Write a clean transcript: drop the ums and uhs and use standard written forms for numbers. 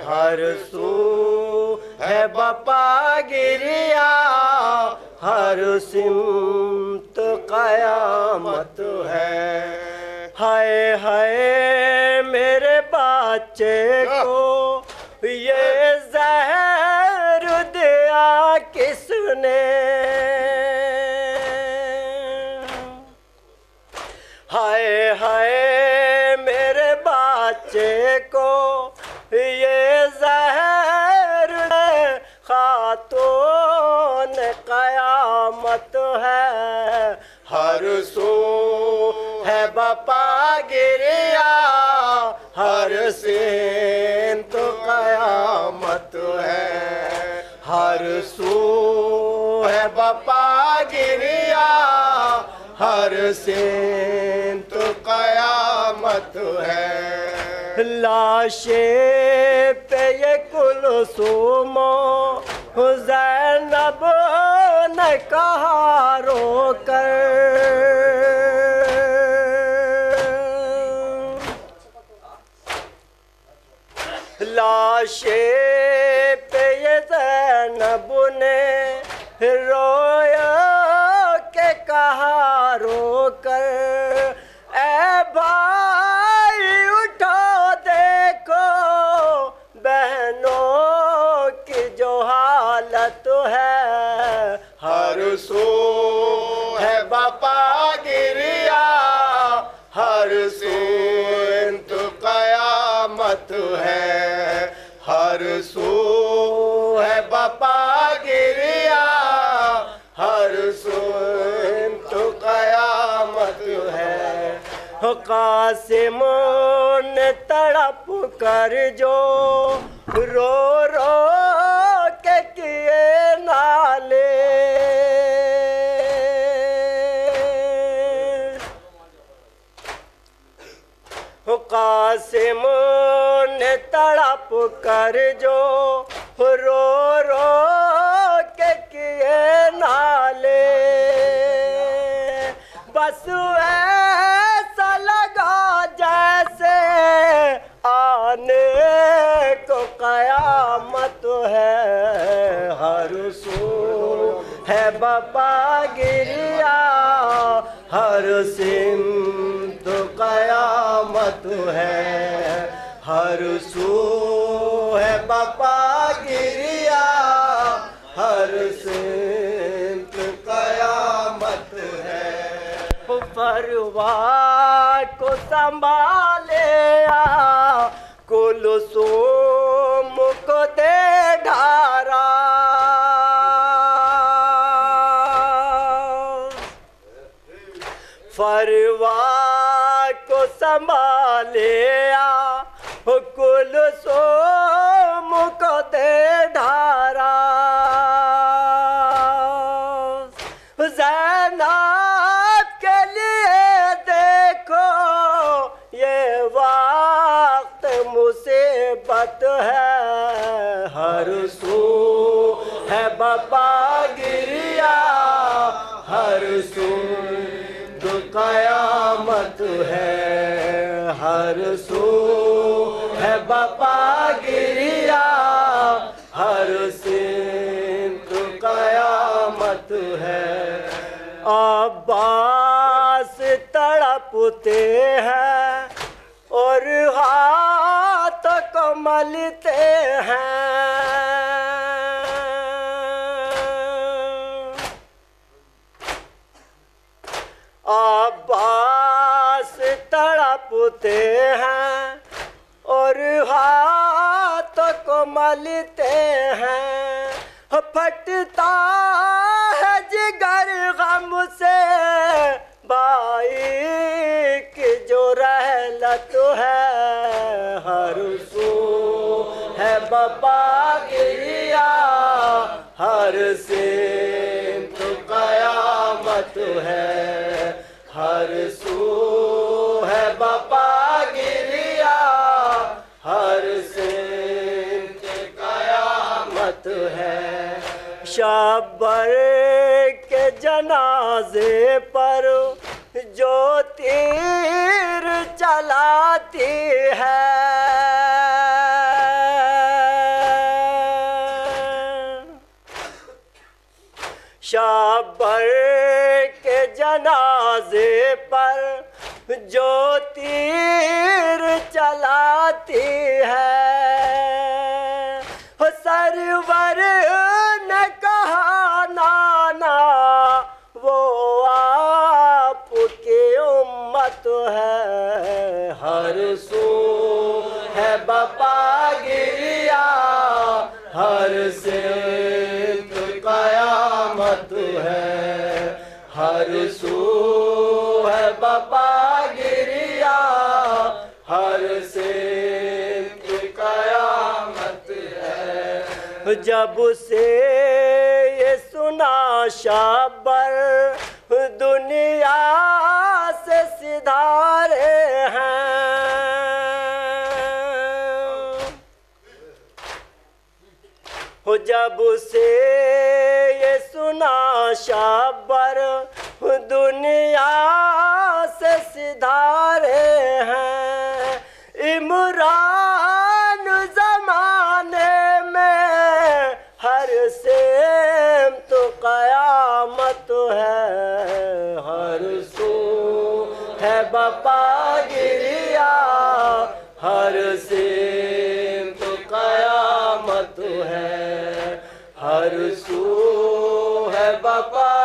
हर सू है बपा गिरिया, हर सिमत कयामत है। हाय हाय मेरे बच्चे को ये जहर दिया किसने, हाय हाय मेरे बच्चे को ये जहर खातून कयामत है। हर सू है बपा गिरिया, हर सिमत कयामत है। हर सू है बपा गिरिया, हर सिमत कयामत है। लाशे पे ये कुलसूम ज़ैनब ने कहा रोकर, लाशे पे ये ज़ैनब ने रोया के कहा रोकर, ए भाई उठो देखो बहनों की जो हालत है। हर सू है बपा गिरिया, हर सिमत कयामत है। हर सू है बपा गिरिया, हर सिमत कयामत है। कासिम ने तड़प कर जो रो रो के किए नाले, कासिम ने तड़प कर जो रो रो के किए नाले, बस ऐसा लगा जैसे आने को कयामत है। हर सू है बपा गिरिया, हर सिमत कयामत है। हर सू है बपा गिरिया, हर सिमत कयामत है। परवा को संभाले कुलसूम को दे ढारा, फरवा को संभाले कुलसूम को दे ढारा। ज़ैनब के लिए देखो ये वक्त मुसीबत है। हर सू है बपा गिरिया, हर सू कयामत है। हर सू है बपा गिरिया, हर सिमत कयामत है। अब्बास तड़पते हैं और हाथ को मलते हैं, अब्बास तड़पते हैं और हाथ को मलते हैं। फटता है जिगर गम से भाई की जो रहलत है। हर सू है बपा गिरिया, हर सिमत कयामत है। हर सू है बपा गिरिया, हर सिमत कयामत है। शब्बर के जनाजे पर जो तीर चलाती है, शाबर के जनाजे पर जो तीर चलाती है, सरवर ने कहा नाना वो आपकी उम्मत है। हर सू है बपा गिरिया, हर सिमत कयामत है। हर सू है बपा गिरिया, हर सिमत कयामत है। जब से ये सुना शाबर दुनिया से सिधारे हैं, जब से ये सुना शाबर दुनिया से सिधारे हैं। इमरान जमाने में हर सेम तो कयामत है। हर सू है बपा गिरिया, हर सेम तो कयामत है। हर सू है बपा